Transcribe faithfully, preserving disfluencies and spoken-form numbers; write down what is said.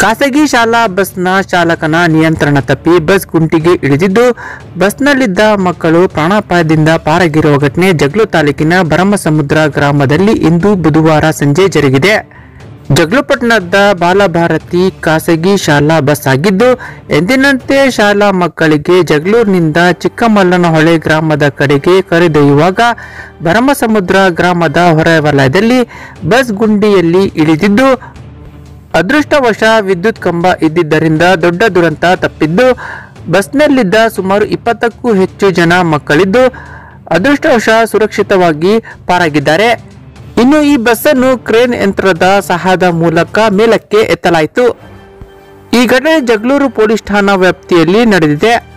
ಖಾಸಗಿ ಶಾಲಾ ಬಸ್ನ ಚಾಲಕನ ನಿಯಂತ್ರಣ ತಪ್ಪಿ ಬಸ್ ಗುಂಟಿಗೆ ಇಳಿದಿದ್ದು ಬಸ್ನಲ್ಲಿದ್ದ ಮಕ್ಕಳು ಪ್ರಾಣಾಪಾಯದಿಂದ ಪಾರಾಗಿರುವ ಘಟನೆ ಜಗಳೂರು ತಾಲೂಕಿನ ಭರಮಸಮುದ್ರ ಗ್ರಾಮದಲ್ಲಿ ಇಂದು ಬುಧವಾರ ಸಂಜೆ ಜರುಗಿದೆ. ಜಗಳೂರು ಬಾಲಭಾರತಿ ಖಾಸಗಿ ಶಾಲಾ ಬಸ್ ಆಗಿದ್ದು ಎಂದಿನಂತೆ ಶಾಲಾ ಮಕ್ಕಳಿಗೆ ಜಗಳೂರಿನಿಂದ ಚಿಕ್ಕಮಲ್ಲನಹೊಳೆ ಗ್ರಾಮದ ಕಡೆಗೆ ಕರೆದೊಯ್ಯುವಾಗ ಭರಮಸಮುದ್ರ ಗ್ರಾಮದ ಹೊರವಲಯದಲ್ಲಿ ಬಸ್ ಗುಂಡಿಯಲ್ಲಿ ಇಳಿದಿದ್ದು ಅದೃಷ್ಟವಶ ವಿದ್ಯುತ್ ಕಂಬ ಇದ್ದಿದ್ದರಿಂದ ದೊಡ್ಡ ದುರಂತ ತಪ್ಪಿದ್ದು ಬಸ್ನಲ್ಲಿದ್ದ ಸುಮಾರು ಇಪ್ಪತ್ತಕ್ಕೂ ಹೆಚ್ಚು ಜನ ಮಕ್ಕಳಿದ್ದು ಅದೃಷ್ಟವಶ ಸುರಕ್ಷಿತವಾಗಿ ಪಾರಾಗಿದ್ದಾರೆ. ಇನ್ನು ಈ ಬಸ್ಸನ್ನು ಕ್ರೇನ್ ಯಂತ್ರದ ಸಹಾಯದ ಮೂಲಕ ಮೇಲಕ್ಕೆ ಎತ್ತಲಾಯಿತು. ಈ ಘಟನೆ ಜಗಳೂರು ಪೊಲೀಸ್ ಠಾಣಾ ವ್ಯಾಪ್ತಿಯಲ್ಲಿ ನಡೆದಿದೆ.